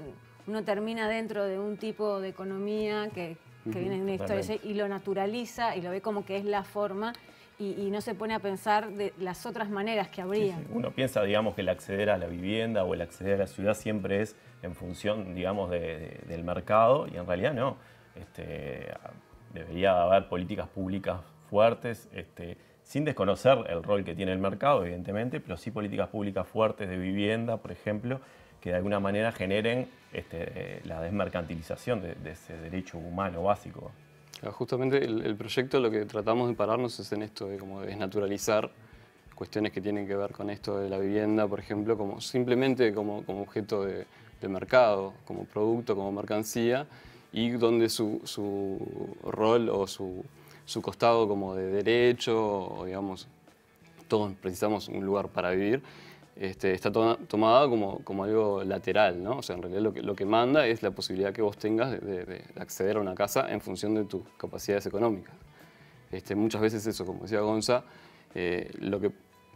uno termina dentro de un tipo de economía que, que Uh-huh, viene de una historia totalmente. y lo naturaliza y lo ve como que es la forma y, y no se pone a pensar de las otras maneras que habría. Sí, sí. Uno piensa, digamos, que el acceder a la vivienda o el acceder a la ciudad siempre es en función, digamos, de, de, del mercado y en realidad no. Este, debería haber políticas públicas fuertes, este, sin desconocer el rol que tiene el mercado, evidentemente, pero sí políticas públicas fuertes de vivienda, por ejemplo, que de alguna manera generen este, eh, la desmercantilización de, de ese derecho humano básico. Justamente el, el proyecto lo que tratamos de pararnos es en esto de como desnaturalizar cuestiones que tienen que ver con esto de la vivienda, por ejemplo, como simplemente como, como objeto de, de mercado, como producto, como mercancía, y donde su, su rol o su, su costado como de derecho, o digamos, todos precisamos un lugar para vivir, Este, está to tomada como, como algo lateral, ¿no? O sea, en realidad lo que, lo que manda es la posibilidad que vos tengas de, de, de acceder a una casa en función de tus capacidades económicas. Este, muchas veces eso, como decía Gonza, eh, lo que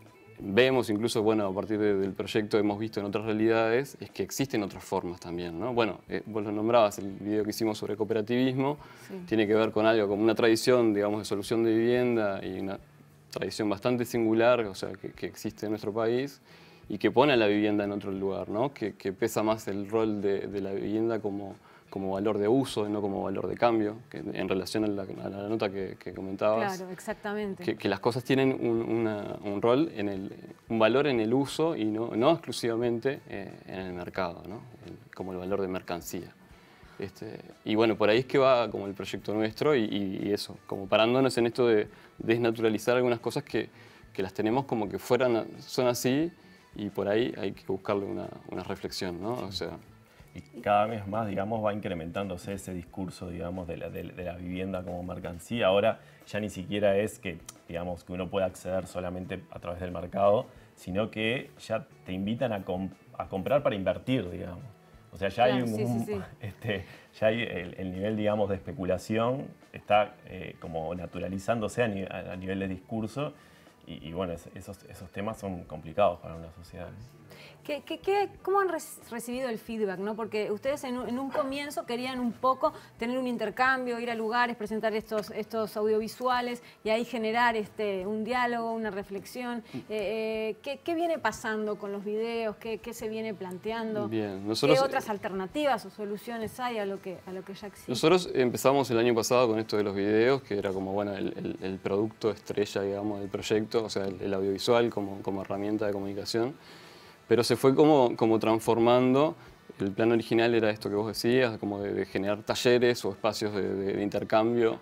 vemos incluso, bueno, a partir de, del proyecto hemos visto en otras realidades, es que existen otras formas también, ¿no? Bueno, eh, vos lo nombrabas, el video que hicimos sobre cooperativismo, sí. Tiene que ver con algo, como una tradición, digamos, de solución de vivienda y una tradición bastante singular, o sea, que, que existe en nuestro país, y que pone a la vivienda en otro lugar, ¿no? Que, que pesa más el rol de, de la vivienda como, como valor de uso y no como valor de cambio, que en relación a la, a la nota que, que comentabas. Claro, exactamente. Que, que las cosas tienen un, una, un rol, en el, un valor en el uso y no, no exclusivamente eh, en el mercado, ¿no? El, como el valor de mercancía. Este, y bueno, por ahí es que va como el proyecto nuestro y, y, y eso, como parándonos en esto de desnaturalizar algunas cosas que, que las tenemos como que fueran, son así, y por ahí hay que buscarle una, una reflexión, ¿no? O sea, y cada vez más, digamos, va incrementándose ese discurso, digamos, de la, de, de la vivienda como mercancía. Ahora ya ni siquiera es que, digamos, que uno pueda acceder solamente a través del mercado, sino que ya te invitan a, comp a comprar para invertir, digamos. O sea, ya claro, hay un, sí, sí, sí. Este, ya hay el, el nivel, digamos, de especulación está eh, como naturalizándose a, ni a nivel de discurso. Y, y bueno, esos, esos temas son complicados para una sociedad. ¿Qué, qué, qué, ¿Cómo han recibido el feedback, ¿no? Porque ustedes en un, en un comienzo querían un poco tener un intercambio, ir a lugares, presentar estos, estos audiovisuales y ahí generar este, un diálogo, una reflexión. Eh, eh, ¿qué, ¿Qué viene pasando con los videos? ¿Qué, qué se viene planteando? Bien, nosotros, ¿Qué otras alternativas o soluciones hay a lo que, a lo que ya existe? Nosotros empezamos el año pasado con esto de los videos, que era como bueno, el, el, el producto estrella, digamos, del proyecto, o sea, el, el audiovisual como, como herramienta de comunicación. Pero se fue como, como transformando. El plan original era esto que vos decías, como de, de generar talleres o espacios de, de, de intercambio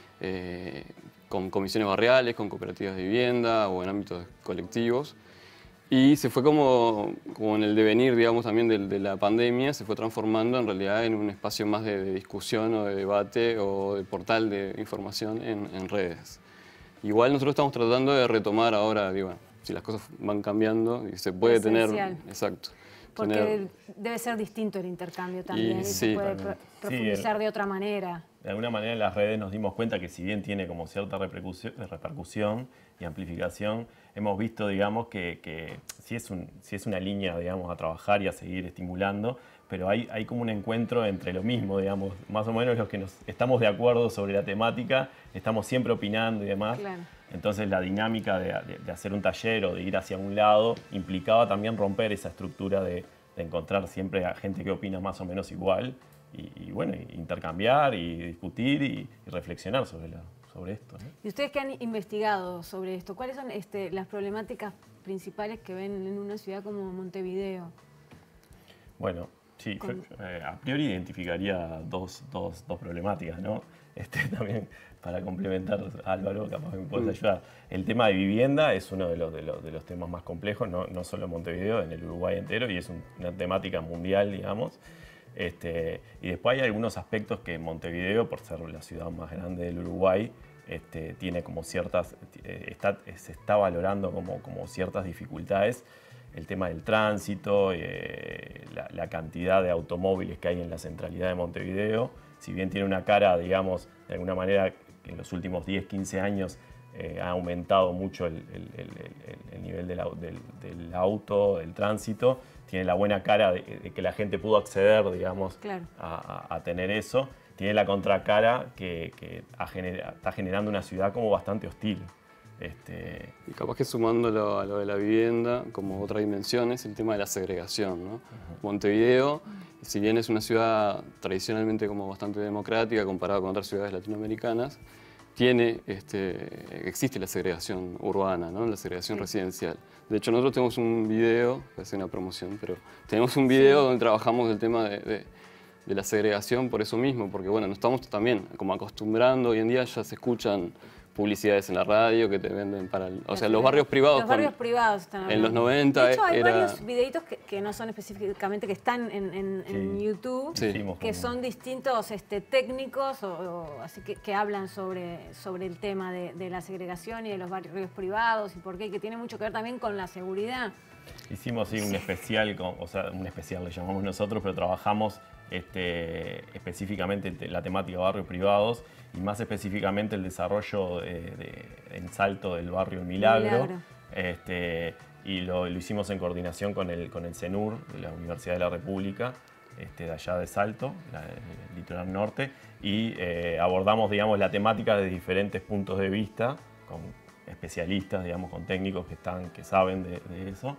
eh, con comisiones barriales, con cooperativas de vivienda o en ámbitos colectivos. Y se fue como, como en el devenir, digamos, también de, de la pandemia, se fue transformando en realidad en un espacio más de, de discusión o de debate o de portal de información en, en redes. Igual nosotros estamos tratando de retomar ahora, digo, si las cosas van cambiando y se puede tener... Exacto. Porque tener, debe ser distinto el intercambio también y, y sí, se puede pro profundizar sí, de otra manera. De alguna manera en las redes nos dimos cuenta que si bien tiene como cierta repercusión, repercusión y amplificación, hemos visto, digamos, que, que sí, es un, sí es una línea, digamos, a trabajar y a seguir estimulando, pero hay, hay como un encuentro entre lo mismo, digamos, más o menos los que nos estamos de acuerdo sobre la temática, estamos siempre opinando y demás. Claro. Entonces la dinámica de, de, de hacer un taller o de ir hacia un lado implicaba también romper esa estructura de, de encontrar siempre a gente que opina más o menos igual y, y bueno, intercambiar y discutir y, y reflexionar sobre, la, sobre esto, ¿no? ¿Y ustedes qué han investigado sobre esto? ¿Cuáles son este, las problemáticas principales que ven en una ciudad como Montevideo? Bueno, sí, yo, eh, a priori identificaría dos, dos, dos problemáticas, ¿no? Este, también para complementar, Álvaro, capaz me puedes ayudar. El tema de vivienda es uno de los, de los, de los temas más complejos, no, no solo en Montevideo, en el Uruguay entero, y es un, una temática mundial, digamos. Este, y después hay algunos aspectos que Montevideo, por ser la ciudad más grande del Uruguay, este, tiene como ciertas, está, se está valorando como, como ciertas dificultades. El tema del tránsito, eh, la, la cantidad de automóviles que hay en la centralidad de Montevideo, si bien tiene una cara, digamos, de alguna manera, que en los últimos diez, quince años eh, ha aumentado mucho el, el, el, el, el nivel del, del, del auto, del tránsito. Tiene la buena cara de, de que la gente pudo acceder, digamos, claro. a, a, a tener eso. Tiene la contracara que, que ha genera, está generando una ciudad como bastante hostil. Este... Y capaz que sumándolo a lo de la vivienda, como otra dimensión, es el tema de la segregación, ¿no? Uh-huh. Montevideo, si bien es una ciudad tradicionalmente como bastante democrática comparada con otras ciudades latinoamericanas, tiene, este, existe la segregación urbana, ¿no? La segregación sí. residencial. De hecho, nosotros tenemos un video, parece una promoción, pero tenemos un video sí. donde trabajamos el tema de, de, de la segregación por eso mismo, porque bueno, nos estamos también como acostumbrando, hoy en día ya se escuchan publicidades en la radio que te venden para... El, o sea, los barrios privados... Los barrios con, privados están hablando. En los noventa de hecho, hay era... varios videitos que, que no son específicamente, que están en, en, sí. en YouTube, sí. que son distintos este, técnicos, o, o, así que, que hablan sobre, sobre el tema de, de la segregación y de los barrios privados y por qué, que tiene mucho que ver también con la seguridad. Hicimos sí, un especial, con, o sea, un especial le llamamos nosotros, pero trabajamos este, específicamente la temática barrios privados y más específicamente el desarrollo de, de, en Salto del barrio El Milagro. Milagro. Este, y lo, lo hicimos en coordinación con el, con el CENUR de la Universidad de la República, este, de allá de Salto, la, el litoral norte, y eh, abordamos, digamos, la temática de diferentes puntos de vista, con especialistas, digamos, con técnicos que, están, que saben de, de eso,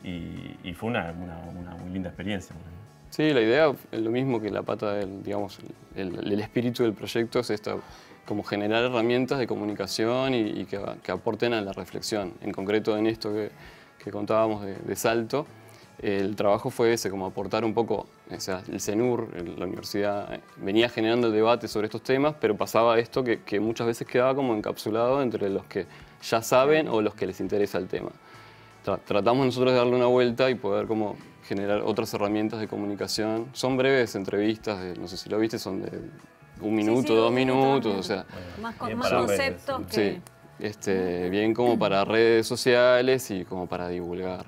y, y fue una, una, una muy linda experiencia. Sí, la idea es lo mismo que la pata del, digamos, el, el espíritu del proyecto es esta, como generar herramientas de comunicación y, y que, que aporten a la reflexión. En concreto en esto que, que contábamos de, de Salto, el trabajo fue ese, como aportar un poco, o sea, el CENUR, la universidad, venía generando el debate sobre estos temas, pero pasaba esto que, que muchas veces quedaba como encapsulado entre los que ya saben o los que les interesa el tema. Tra- tratamos nosotros de darle una vuelta y poder como generar otras herramientas de comunicación. Son breves entrevistas, de, no sé si lo viste, son de un minuto, sí, sí, dos minutos, minutos o sea... Más, con, más conceptos que... Sí, este, bien como para redes sociales y como para divulgar.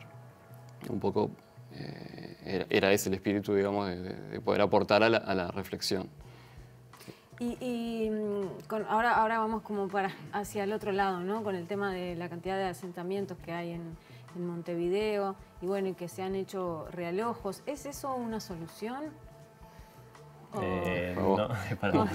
Un poco eh, era, era ese el espíritu, digamos, de, de poder aportar a la, a la reflexión. Y, y con, ahora, ahora vamos como para hacia el otro lado, ¿no? Con el tema de la cantidad de asentamientos que hay en, en Montevideo y bueno, y que se han hecho realojos. ¿Es eso una solución? Eh, no, para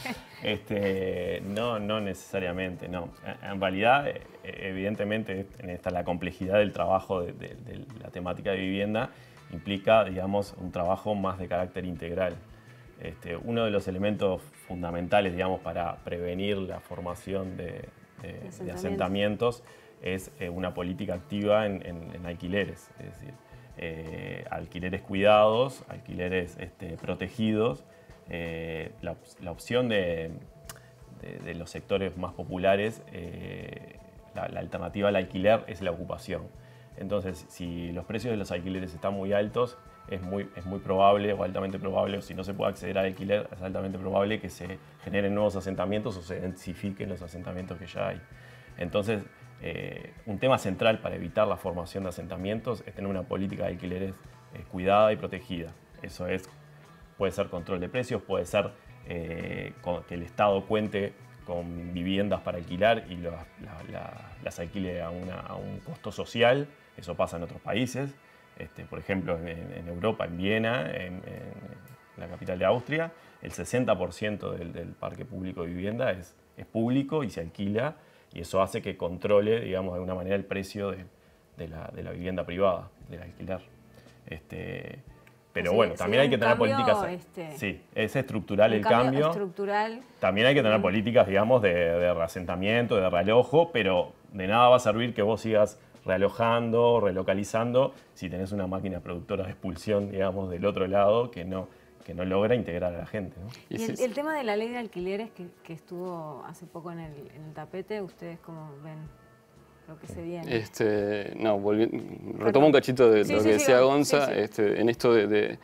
este, no, no necesariamente, no. En realidad, evidentemente, esta, la complejidad del trabajo de, de, de la temática de vivienda implica, digamos, un trabajo más de carácter integral. Este, uno de los elementos fundamentales, digamos, para prevenir la formación de, de, de asentamientos es eh, una política activa en, en, en alquileres, es decir, eh, alquileres cuidados, alquileres este, protegidos. Eh, la, la opción de, de, de los sectores más populares, eh, la, la alternativa al alquiler es la ocupación. Entonces, si los precios de los alquileres están muy altos, es muy, es muy probable o altamente probable, o si no se puede acceder al alquiler, es altamente probable que se generen nuevos asentamientos o se densifiquen los asentamientos que ya hay. Entonces, eh, un tema central para evitar la formación de asentamientos es tener una política de alquileres eh, cuidada y protegida. Eso es, puede ser control de precios, puede ser eh, con, que el Estado cuente con viviendas para alquilar y lo, la, la, las alquile a, una, a un costo social. Eso pasa en otros países. Este, por ejemplo, en, en Europa, en Viena, en, en la capital de Austria, el sesenta por ciento del, del parque público de vivienda es, es público y se alquila, y eso hace que controle, digamos, de alguna manera el precio de, de, la, de la vivienda privada, del alquiler. Este, pero sí, bueno, también hay que tener cambio, políticas... Este, sí, es estructural el cambio. cambio. Estructural. También hay que tener políticas, digamos, de, de reasentamiento, de realojo, pero de nada va a servir que vos sigas realojando, relocalizando, si tenés una máquina productora de expulsión, digamos, del otro lado que no, que no logra integrar a la gente, ¿no? Y el, el tema de la ley de alquileres que, que estuvo hace poco en el, en el tapete, ¿ustedes cómo ven lo que se viene? Este, no, volviendo, retomo un cachito de sí, lo sí, que decía sí, Gonza, sí, sí. Este, en esto de, de,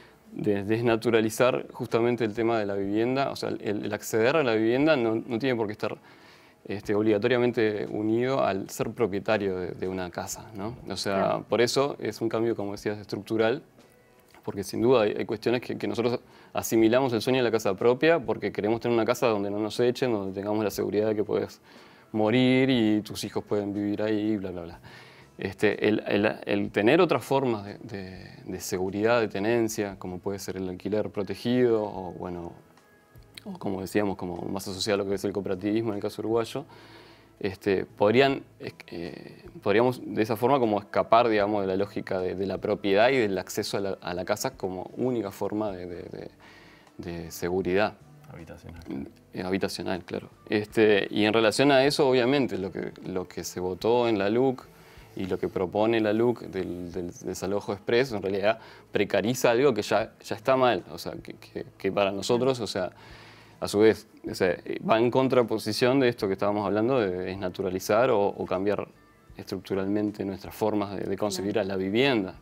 de desnaturalizar justamente el tema de la vivienda, o sea, el, el acceder a la vivienda no, no tiene por qué estar Este, obligatoriamente unido al ser propietario de, de una casa, ¿no? O sea, claro. Por eso es un cambio, como decías, estructural, porque sin duda hay, hay cuestiones que, que nosotros asimilamos el sueño de la casa propia porque queremos tener una casa donde no nos echen, donde tengamos la seguridad de que puedes morir y tus hijos pueden vivir ahí, bla, bla, bla. Este, el, el, el tener otras formas de, de, de seguridad, de tenencia, como puede ser el alquiler protegido, o bueno, o como decíamos, como más asociado a lo que es el cooperativismo en el caso uruguayo, este, podrían, eh, podríamos de esa forma como escapar, digamos, de la lógica de, de la propiedad y del acceso a la, a la casa como única forma de, de, de, de seguridad. Habitacional. Eh, habitacional, claro. Este, y en relación a eso, obviamente, lo que, lo que se votó en la L U C y lo que propone la L U C del, del desalojo expreso, en realidad precariza algo que ya, ya está mal, o sea, que, que, que para nosotros, o sea, a su vez, o sea, va en contraposición de esto que estábamos hablando, de desnaturalizar o, o cambiar estructuralmente nuestras formas de, de concebir a la vivienda.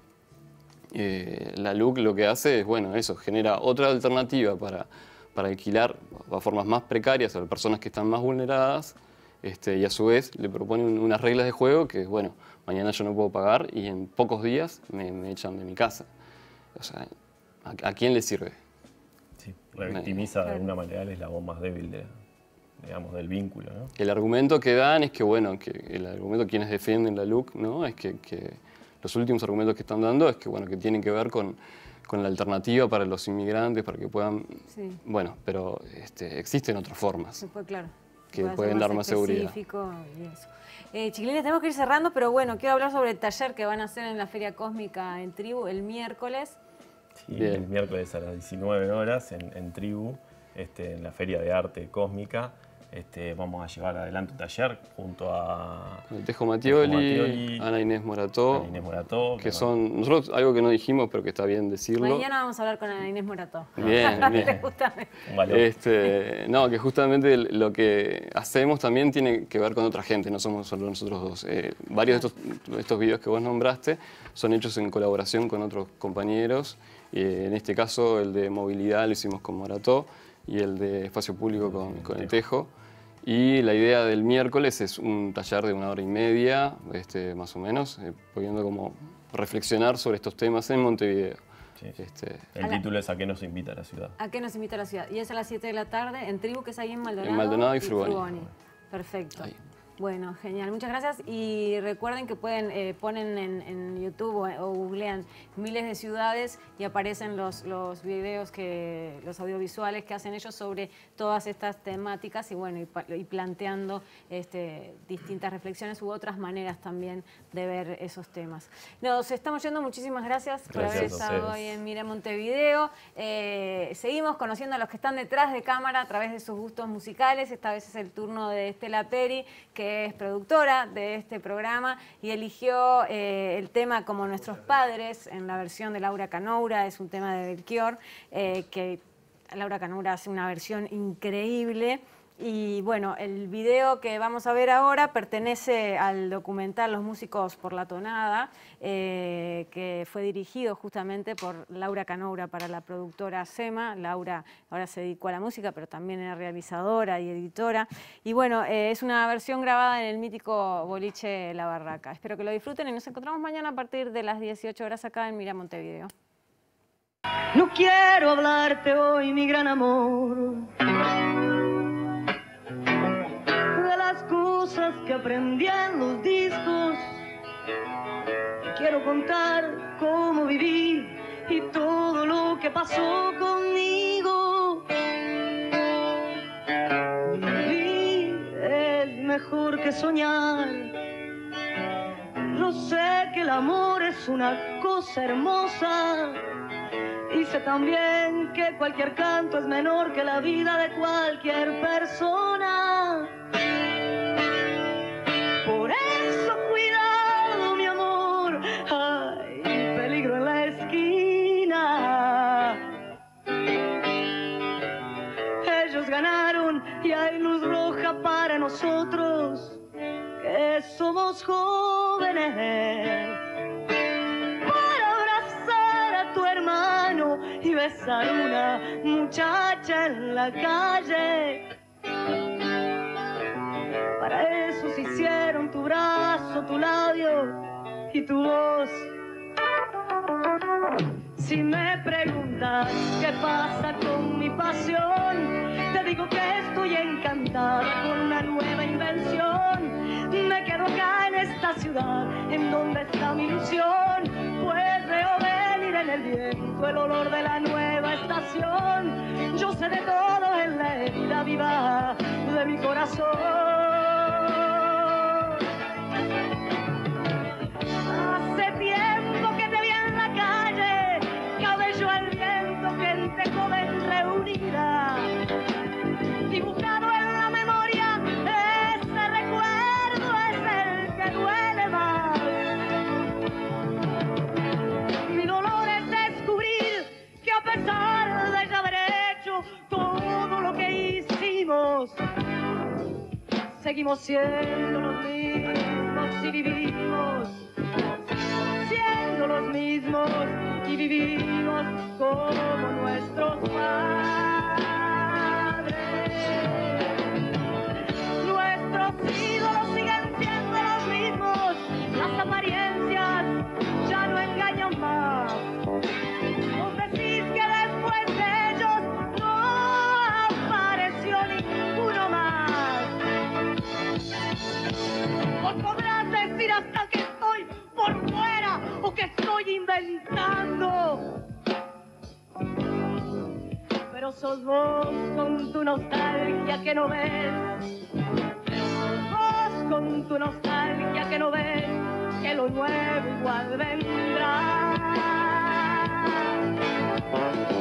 Eh, la L U C lo que hace es, bueno, eso, genera otra alternativa para, para alquilar a formas más precarias a las personas que están más vulneradas, este, y a su vez le propone un, unas reglas de juego que, bueno, mañana yo no puedo pagar y en pocos días me, me echan de mi casa. O sea, ¿a, a quién le sirve? Sí, revictimiza de alguna manera el eslabón más débil de, digamos, del vínculo, ¿no? El argumento que dan es que, bueno, que el argumento que quienes defienden la L U C, ¿no? Es que, que los últimos argumentos que están dando es que, bueno, que tienen que ver con, con la alternativa para los inmigrantes, para que puedan... Sí. Bueno, pero este, existen otras formas. Sí, pues, claro. Que pueden dar más seguridad. Y eso. Eh, chiquilines, tenemos que ir cerrando, pero bueno, quiero hablar sobre el taller que van a hacer en la Feria Cósmica en Tribu el miércoles. Sí, bien. El miércoles a las diecinueve horas en, en Tribu, este, en la Feria de Arte Cósmica. Este, vamos a llevar adelante un taller junto a el Tejo Mattioli, Ana Inés Morató, Ana Inés Morató que son nosotros algo que no dijimos pero que está bien decirlo. Mañana vamos a hablar con Ana Inés Morató. Bien, bien. Este, no, que justamente lo que hacemos también tiene que ver con otra gente, no somos solo nosotros dos. Eh, varios de estos, estos videos que vos nombraste son hechos en colaboración con otros compañeros. Eh, en este caso el de movilidad lo hicimos con Morató y el de espacio público con, con el Tejo. Y la idea del miércoles es un taller de una hora y media, este, más o menos, eh, pudiendo como reflexionar sobre estos temas en Montevideo. Sí. Este, el título es ¿A qué nos invita la ciudad? ¿A qué nos invita la ciudad? Y es a las siete de la tarde en Tribu, que es ahí en Maldonado. En Maldonado y Frugoni. Y Frugoni. Perfecto. Ahí. Bueno, genial. Muchas gracias. Y recuerden que pueden eh, ponen en, en YouTube o, o googlean miles de ciudades y aparecen los, los videos, que, los audiovisuales que hacen ellos sobre todas estas temáticas y bueno, y, y planteando este, distintas reflexiones u otras maneras también de ver esos temas. Nos estamos yendo. Muchísimas gracias, gracias por haber estado hoy en Mira Montevideo. Eh, seguimos conociendo a los que están detrás de cámara a través de sus gustos musicales. Esta vez es el turno de Estela Peri, que es productora de este programa y eligió eh, el tema Como Nuestros Padres en la versión de Laura Canoura. Es un tema de Belchior, eh, que Laura Canoura hace una versión increíble. Y bueno, el video que vamos a ver ahora pertenece al documental Los Músicos por la Tonada, eh, que fue dirigido justamente por Laura Canoura para la productora SEMA. Laura ahora se dedicó a la música, pero también era realizadora y editora. Y bueno, eh, es una versión grabada en el mítico boliche La Barraca. Espero que lo disfruten y nos encontramos mañana a partir de las dieciocho horas acá en Mira Montevideo. No quiero hablarte hoy, mi gran amor, de las cosas que aprendí en los discos. Quiero contar cómo viví y todo lo que pasó conmigo. Vivir es mejor que soñar. Yo sé que el amor es una cosa hermosa. Y sé también que cualquier canto es menor que la vida de cualquier persona. Por eso cuidado, mi amor, hay peligro en la esquina. Ellos ganaron y hay luz roja para nosotros, que somos jóvenes. Y besar una muchacha en la calle. Para eso se hicieron tu brazo, tu labio y tu voz. Si me preguntas qué pasa con mi pasión, te digo que estoy encantada con una nueva invención. Me quedo acá en esta ciudad, en donde está mi ilusión. Pues veo venir en el viento el olor de la nueva estación. Yo sé de todo en la herida viva de mi corazón. Hace tiempo que te vi en la calle, cabello al viento, gente joven reunida, dibujado en la memoria, ese recuerdo es el que duele más. Mi dolor es descubrir que a pesar de haber hecho todo lo que hicimos, seguimos siendo los mismos y vivimos siendo los mismos y vivimos como nuestros padres. Nuestros ídolos siguen siendo los mismos, las apariencias ya no engañan más. Vos decís que después de ellos no apareció ninguno más. Vos podrás decir hasta que estoy por fuera o que estoy inventando, pero sos vos con tu nostalgia que no ves, pero sos vos con tu nostalgia que no ves que lo nuevo igual vendrá.